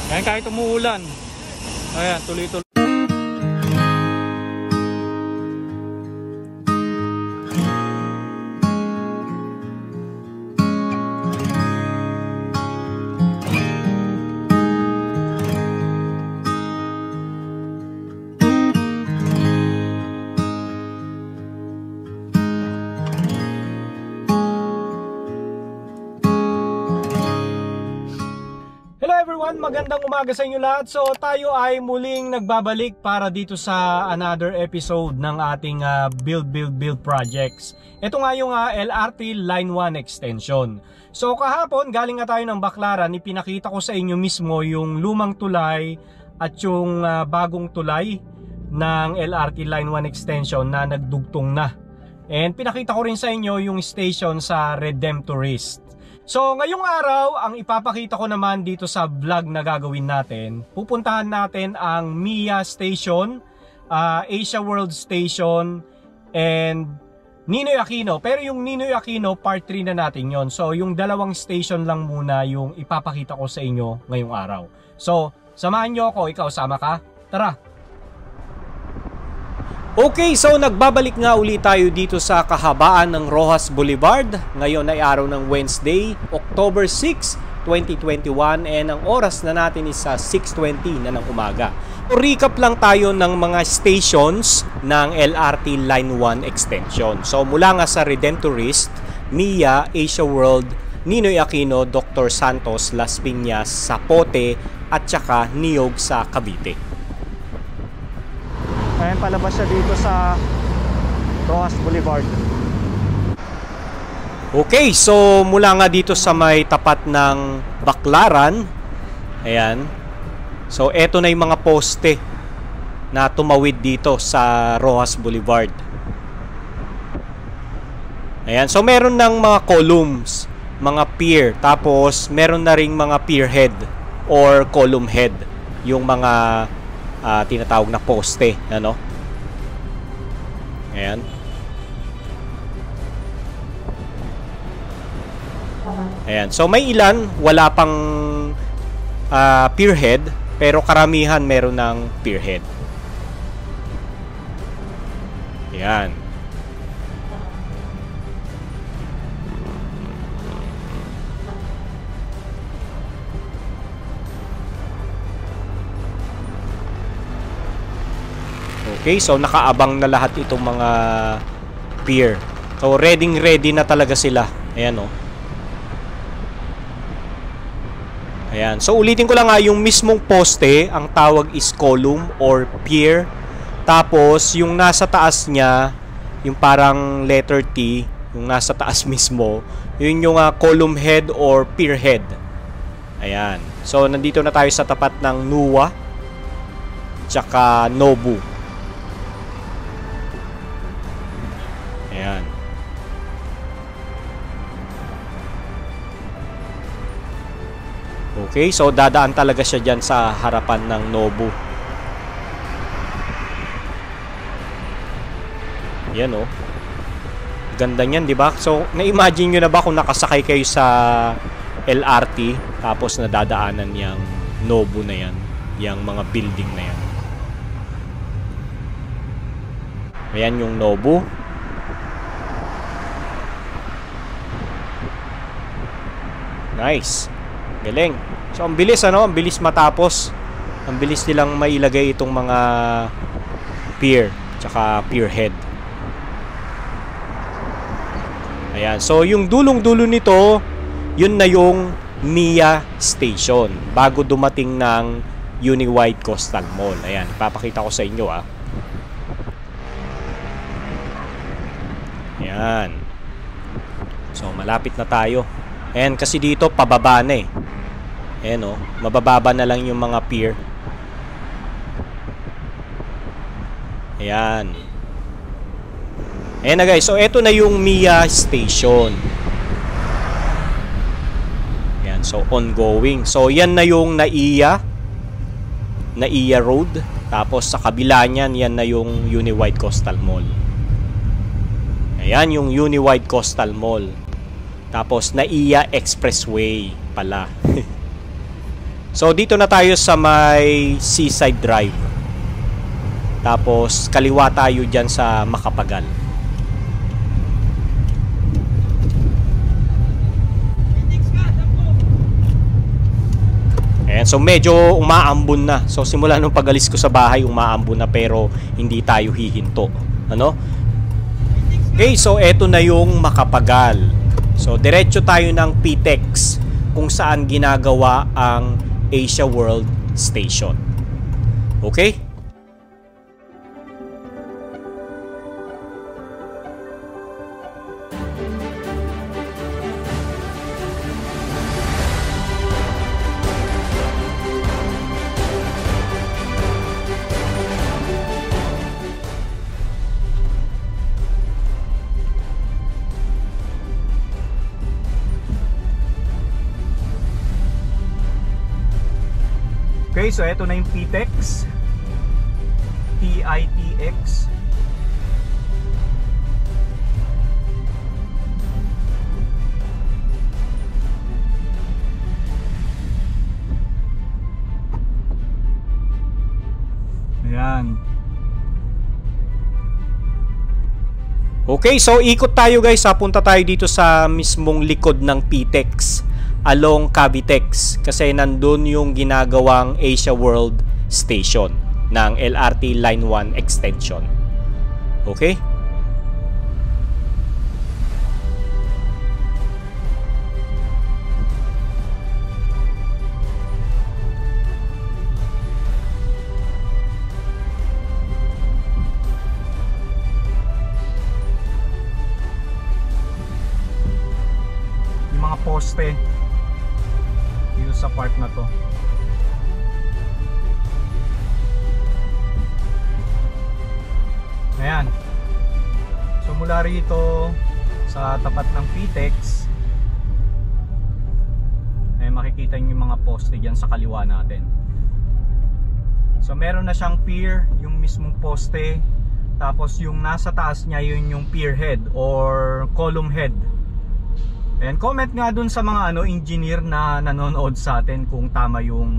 Ayan, kahit umuulan, ayan, tuloy-tuloy. Magandang umaga sa inyo lahat. So tayo ay muling nagbabalik para dito sa another episode ng ating build projects. Ito nga yung LRT Line 1 extension. So kahapon galing nga tayo ng Baclaran, ipinakita ko sa inyo mismo yung lumang tulay at yung bagong tulay ng LRT Line 1 extension na nagdugtong na. And pinakita ko rin sa inyo yung station sa Redemptorist. So ngayong araw, ang ipapakita ko naman dito sa vlog na gagawin natin, pupuntahan natin ang MIA Station, Asia World Station, and Ninoy Aquino. Pero yung Ninoy Aquino, part 3 na natin yon. So yung dalawang station lang muna yung ipapakita ko sa inyo ngayong araw. So samahan nyo ako, ikaw sama ka? Tara! Okay, so nagbabalik nga ulit tayo dito sa kahabaan ng Roxas Boulevard. Ngayon ay araw ng Wednesday, October 6, 2021, and ang oras na natin is 6:20 na ng umaga. So, recap lang tayo ng mga stations ng LRT Line 1 extension. So mula nga sa Redemptorist, MIA, Asia World, Ninoy Aquino, Dr. Santos, Las Piñas, Zapote, at saka Niyog sa Cavite. Ayan, palabas siya dito sa Roxas Boulevard. Okay, so mula nga dito sa may tapat ng Baclaran, ayan. So eto na yung mga poste na tumawid dito sa Roxas Boulevard. Ayan, so meron ng mga columns, mga pier, tapos meron na ring mga pier head or column head, yung mga tinatawag na poste, ano? Ayan. Ayan. So may ilan wala pang pier head, pero karamihan meron ng pier head. Ayan. Okay, so nakaabang na lahat itong mga pier. So ready na talaga sila. Ayan, oh. Ayan. So ulitin ko lang nga, yung mismong poste, ang tawag is column or pier. Tapos yung nasa taas niya, yung parang letter T, yung nasa taas mismo, yun yung column head or pier head. Ayan. So nandito na tayo sa tapat ng NUA tsaka Nobu. Ayan. Okay, so dadaan talaga siya dyan sa harapan ng Nobu. Yan, oh. Ganda niyan, di ba? So, na-imagine nyo na ba kung nakasakay kayo sa LRT tapos nadadaanan yung Nobu na yan, yung mga building na yan. Ayan yung Nobu. Nice. Galing. So ang bilis, ano? Ang bilis matapos. Ang bilis nilang mailagay itong mga pier tsaka pier head. Ayan. So yung dulong-dulo nito, yun na yung MIA Station bago dumating ng Uniwide Coastal Mall. Ayan. Ipapakita ko sa inyo, ah. Ayan. So malapit na tayo. Ayan, kasi dito pababa na eh. Ayan, oh, mabababa na lang yung mga pier. Ayan. Ayan na guys, so eto na yung MIA Station. Ayan, so ongoing. So yan na yung NAIA Road. Tapos sa kabila niyan, yan na yung Uniwide Coastal Mall. Ayan yung Uniwide Coastal Mall. Tapos NAIA Expressway pala. So dito na tayo sa may Seaside Drive. Tapos kaliwa tayo dyan sa Macapagal. Ayan, so medyo umaambon na. So simula nung pag-alis ko sa bahay, umaambon na pero hindi tayo hihinto. Ano? Okay, so eto na yung Macapagal. So diretso tayo ng PTEX kung saan ginagawa ang Asia World Station. Okay? Okay, so eto na yung PTEX. PITX. Ayan. Okay, so ikot tayo guys. Punta tayo dito sa mismong likod ng PTEX along Cavitex kasi nandun yung ginagawang Asia World Station ng LRT Line 1 extension. Okay? Yung mga poste dito sa part na to. Ayan. So mula rito sa tapat ng PTEX ay makikita nyo yung mga poste dyan sa kaliwa natin. So meron na siyang pier, yung mismong poste. Tapos yung nasa taas niya yun yung pier head or column head. And comment nga dun sa mga engineer na nanonood sa atin kung tama yung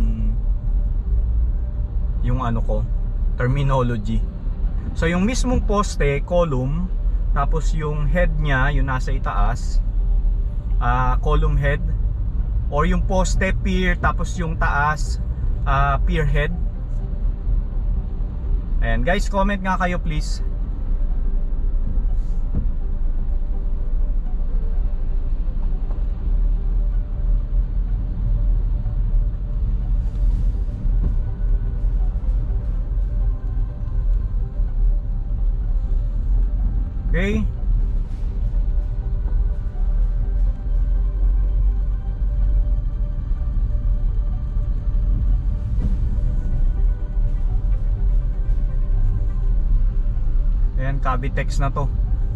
terminology. So yung mismong poste, column, tapos yung head niya, yung nasa itaas, column head, or yung poste, pier, tapos yung taas, pier head. Ayan guys, comment nga kayo please. Okay. Ayan, Cavitex na to.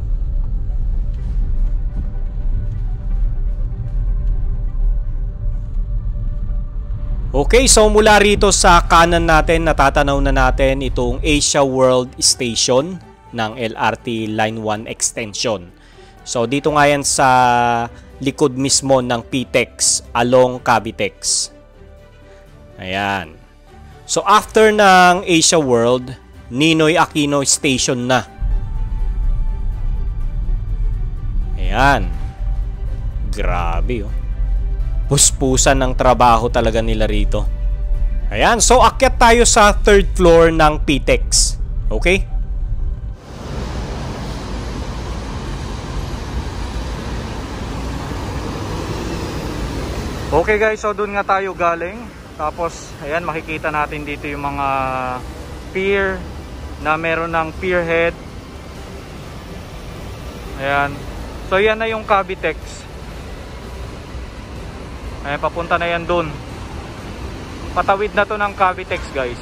Okay, so mula rito sa kanan natin, natatanaw na natin itong Asia World Station ng LRT Line 1 extension. So dito nga yan sa likod mismo ng PTEX along Cavitex. Ayan. So after ng Asia World, Ninoy Aquino Station na. Ayan. Grabe oh. Puspusan ng trabaho talaga nila rito. Ayan, so akyat tayo sa third floor ng PTEX. Okay? Okay guys, so doon nga tayo galing. Tapos ayan, makikita natin dito yung mga pier na meron ng pier head. Ayan. So yan na yung Cavitex. Ayan, papunta na yan doon. Patawid na to ng Cavitex guys.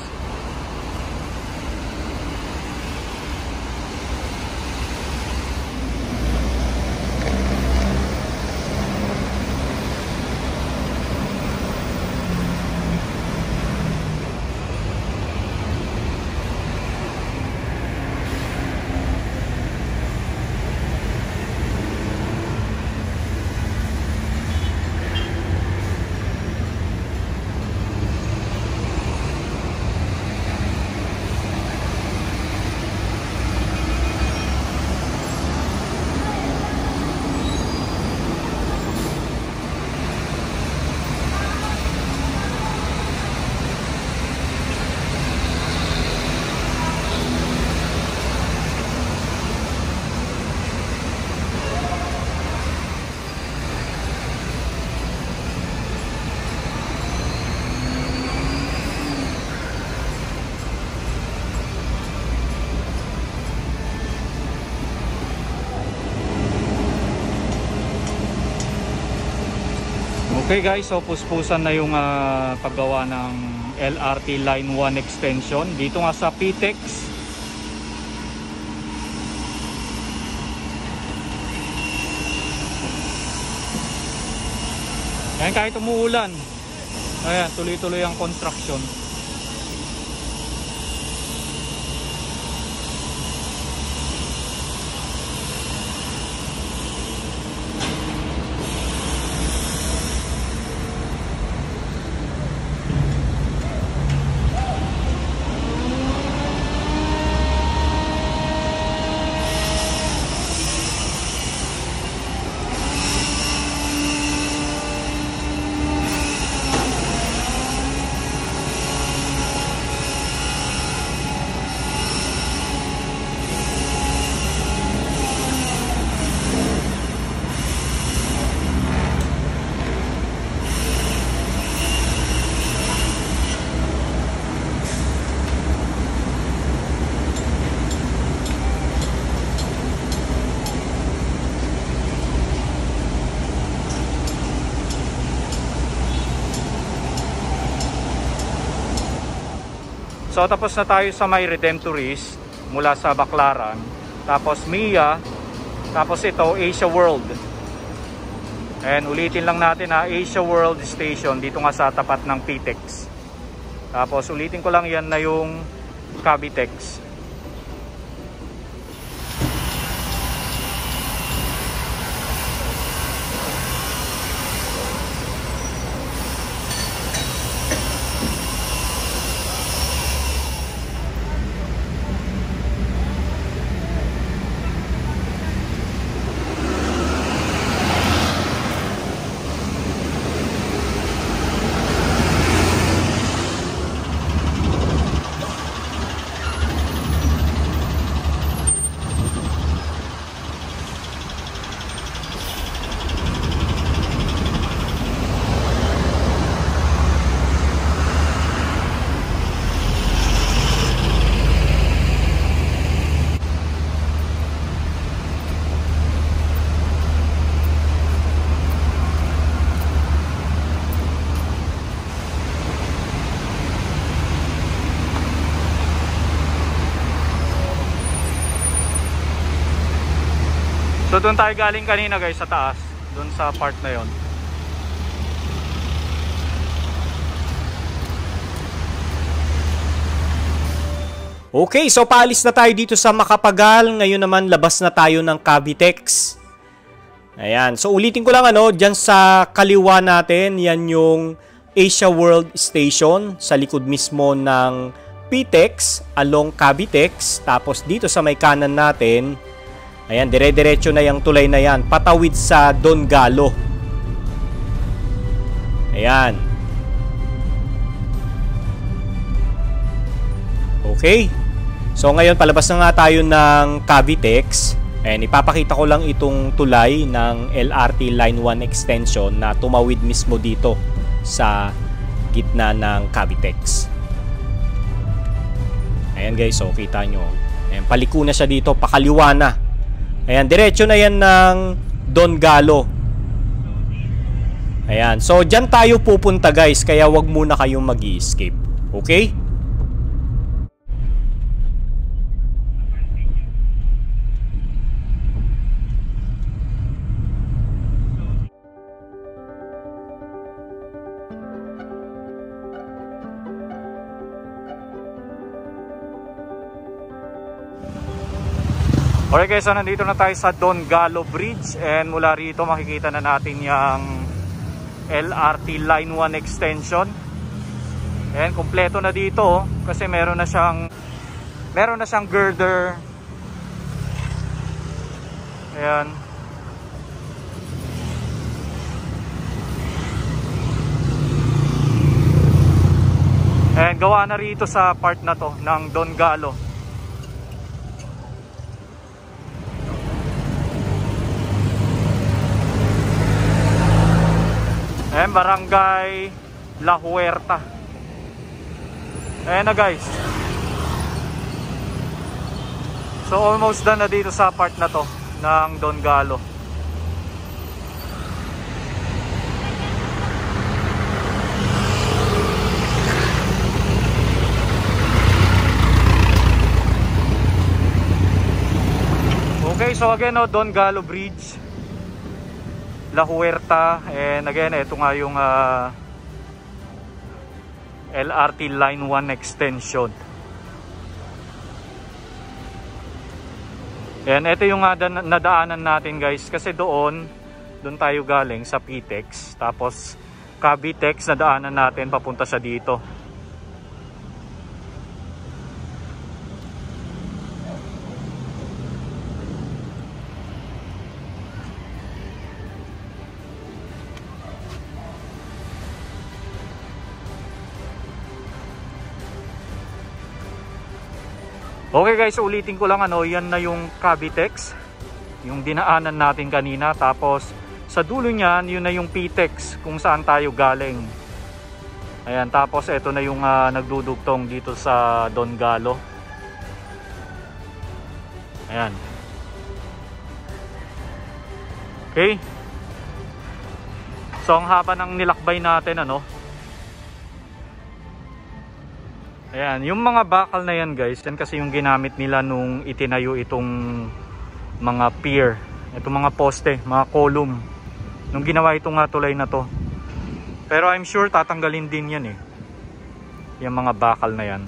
Okay guys, so puspusan na yung paggawa ng LRT Line 1 extension dito nga sa PTEX. Ayan, kahit umuulan, ayan, tuloy-tuloy ang construction. So tapos na tayo sa may Redemptorist mula sa Baclaran, tapos MIA, tapos ito Asia World. And ulitin lang natin Asia World Station dito nga sa tapat ng PTEX. Tapos ulitin ko lang, yan na yung Cavitex. So doon tayo galing kanina guys, sa taas, doon sa part na yon. Okay, so paalis na tayo dito sa Macapagal. Ngayon naman labas na tayo ng Cavitex. Ayan, so ulitin ko lang dyan sa kaliwa natin, yan yung Asia World Station sa likod mismo ng PTEX along Cavitex. Tapos dito sa may kanan natin, ayan, dire-diretso na yung tulay na yan, patawid sa Don Galo. Ayan. Okay. So ngayon palabas na nga tayo ng Cavitex. Ayan, ipapakita ko lang itong tulay ng LRT Line 1 extension na tumawid mismo dito sa gitna ng Cavitex. Ayan guys, so kita nyo. Ayan, paliko na siya dito, pakaliwa na. Ayan, diretso na yan ng Don Galo. Ayan, so dyan tayo pupunta guys, kaya wag muna kayong mag-i-escape. Okay? Okay guys, so nandito na tayo sa Don Galo Bridge, and mula rito makikita na natin yung LRT Line 1 extension. And kumpleto na dito kasi meron na siyang girder. Ayan. And gawa na rito sa part na to ng Don Galo. Ayan, Barangay La Huerta. Ayan na guys. So almost done na dito sa part na to ng Don Galo. so again, no, Don Galo Bridge, La Huerta, and again, ito nga yung LRT Line 1 extension. Ayan, ito yung nadaanan natin guys, kasi doon tayo galing sa PTEX, tapos Cavitex nadaanan natin, papunta siya dito. Okay guys, ulitin ko lang, yan na yung Cavitex, yung dinaanan natin kanina. Tapos sa dulo niyan, yun na yung PTEX kung saan tayo galing. Ayan, tapos ito na yung nagdudugtong dito sa Don Galo. Ayan. Okay. So ang haba ng nilakbay natin, ayan, yung mga bakal na yan guys, yan kasi yung ginamit nila nung itinayo itong mga pier, itong mga poste, mga column, nung ginawa itong tulay na to. Pero I'm sure tatanggalin din yan yung mga bakal na yan.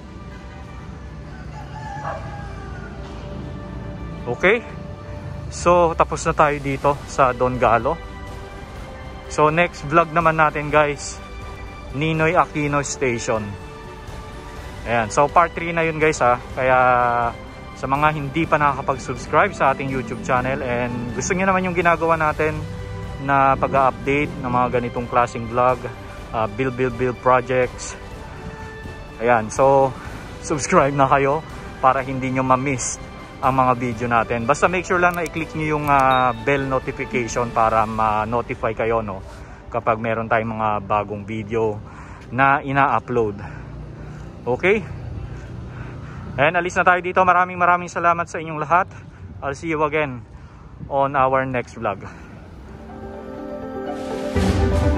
Okay, so tapos na tayo dito sa Don Galo. So next vlog naman natin guys, Ninoy Aquino Station. Ayan, so part 3 na yun guys kaya sa mga hindi pa nakakapag-subscribe sa ating YouTube channel and gusto niyo naman yung ginagawa natin na pag-update ng mga ganitong klaseng vlog, build projects, ayan, so subscribe na kayo para hindi nyo ma-miss ang mga video natin. Basta make sure lang na i-click nyo yung bell notification para ma-notify kayo kapag meron tayong mga bagong video na ina-upload. Okay? And alis na tayo dito. Maraming salamat sa inyong lahat. I'll see you again on our next vlog.